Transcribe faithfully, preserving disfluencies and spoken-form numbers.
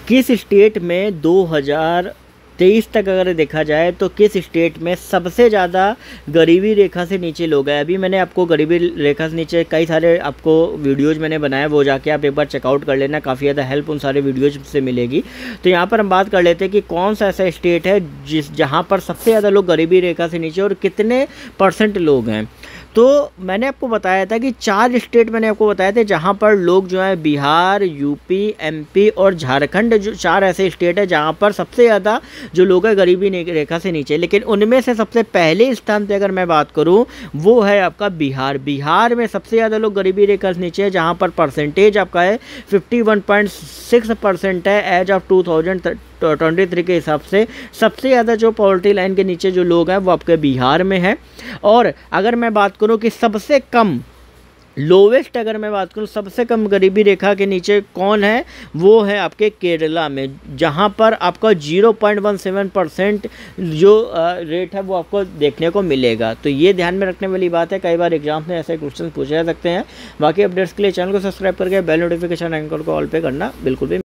किस स्टेट में दो हज़ार तेईस तक अगर देखा जाए तो किस स्टेट में सबसे ज़्यादा गरीबी रेखा से नीचे लोग हैं। अभी मैंने आपको गरीबी रेखा से नीचे कई सारे आपको वीडियोज़ मैंने बनाए, वो जाके आप एक बार चेकआउट कर लेना, काफ़ी ज़्यादा हेल्प उन सारे वीडियोज़ से मिलेगी। तो यहाँ पर हम बात कर लेते हैं कि कौन सा ऐसा स्टेट है जिस जहाँ पर सबसे ज़्यादा लोग गरीबी रेखा से नीचे और कितने परसेंट लोग हैं। तो मैंने आपको बताया था कि चार स्टेट मैंने आपको बताए थे जहाँ पर लोग जो है बिहार, यूपी, एमपी और झारखंड, जो चार ऐसे स्टेट है जहाँ पर सबसे ज़्यादा जो लोग हैं गरीबी रेखा से नीचे। लेकिन उनमें से सबसे पहले स्थान पे अगर मैं बात करूँ वो है आपका बिहार। बिहार में सबसे ज़्यादा लोग गरीबी रेखा से नीचे है, जहाँ पर परसेंटेज आपका है fifty one point six percent है as of two thousand twenty three के हिसाब से। सबसे ज़्यादा जो पॉवर्टी लाइन के नीचे जो लोग हैं वो आपके बिहार में है। और अगर मैं बात करूं कि सबसे कम लोवेस्ट अगर मैं बात करूं सबसे कम गरीबी रेखा के नीचे कौन है, वो है आपके केरला में, जहां पर आपका zero point one seven percent जो रेट है वो आपको देखने को मिलेगा। तो ये ध्यान में रखने वाली बात है, कई बार एग्जाम में ऐसे क्वेश्चन पूछे जा सकते हैं। बाकी अपडेट्स के लिए चैनल को सब्सक्राइब करके बेल नोटिफिकेशन आइकन को ऑल पे करना बिल्कुल भी